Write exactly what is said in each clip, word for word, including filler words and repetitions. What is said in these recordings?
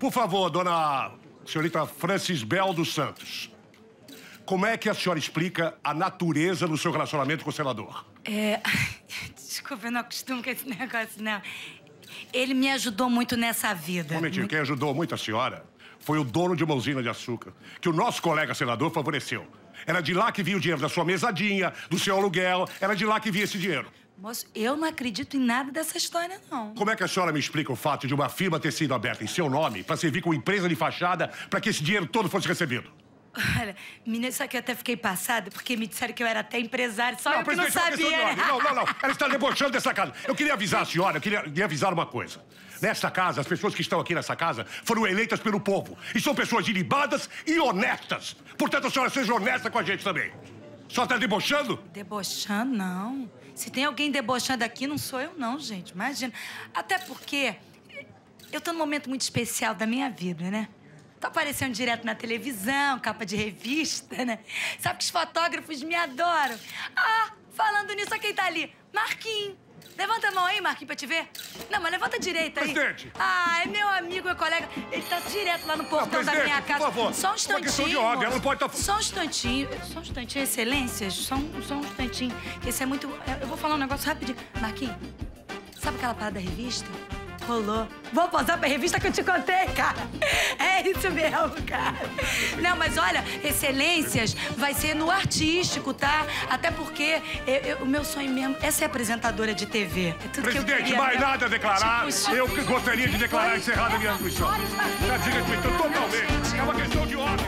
Por favor, dona senhorita Francis Bel dos Santos. Como é que a senhora explica a natureza do seu relacionamento com o senador? É... Desculpa, eu não acostumo com esse negócio, não. Ele me ajudou muito nessa vida. Um momentinho, quem ajudou muito a senhora foi o dono de uma usina de açúcar, que o nosso colega senador favoreceu. Era de lá que vinha o dinheiro da sua mesadinha, do seu aluguel, era de lá que vinha esse dinheiro. Moço, eu não acredito em nada dessa história, não. Como é que a senhora me explica o fato de uma firma ter sido aberta em seu nome para servir como empresa de fachada para que esse dinheiro todo fosse recebido? Olha, menina, só que eu até fiquei passada porque me disseram que eu era até empresário, só não, eu que não sabia. Né? Não, não, não. Ela está debochando dessa casa. Eu queria avisar a senhora, eu queria lhe avisar uma coisa. Nesta casa, as pessoas que estão aqui nessa casa foram eleitas pelo povo. E são pessoas ilibadas e honestas. Portanto, a senhora seja honesta com a gente também. Só está debochando? Debochando, não. Se tem alguém debochando aqui, não sou eu, não, gente. Imagina. Até porque eu tô num momento muito especial da minha vida, né? Tô aparecendo direto na televisão, capa de revista, né? Sabe que os fotógrafos me adoram. Ah, falando nisso, olha quem tá ali. Marquinhos. Levanta a mão aí, Marquinhos, pra te ver. Não, mas levanta a direita aí. Presidente. Ah, é meu amigo, meu colega. Ele tá direto lá no portão não, da minha casa. Por favor. Só um instantinho. Uma questão de ordem, ela não pode estar... Só um instantinho. Só um instantinho, excelências. Só um, só um instantinho. Esse é muito... Eu vou falar um negócio rapidinho. Marquinhos, sabe aquela parada da revista? Rolou. Vou posar pra revista que eu te contei, cara. É isso mesmo, cara. Não, mas olha, excelências vai ser no artístico, tá? Até porque eu, eu, o meu sonho mesmo é ser apresentadora de T V. É tudo Presidente, que eu queria, mais meu... nada a declarar. Tipo, eu que gostaria de declarar encerrada a minha atribuição. Já desrespeito totalmente. É uma questão de ordem.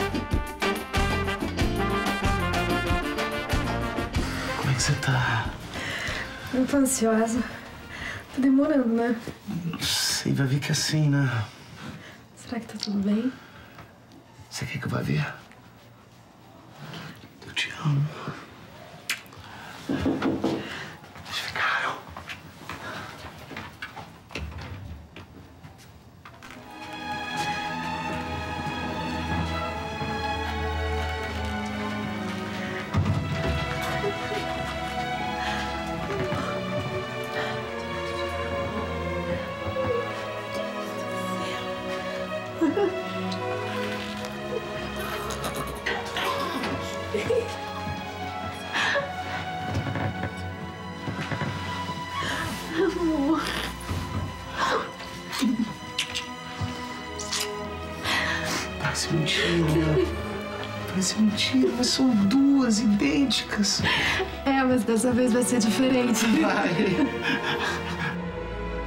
Como é que você tá? Eu tô ansiosa. Tá demorando, né? Não sei, vai ver que é assim, né? Será que tá tudo bem? Você quer que eu vá ver? Eu te amo. Eles ficaram. Amor. Parece mentira. Parece mentira, mas são duas idênticas. É, mas dessa vez vai ser diferente. Vai.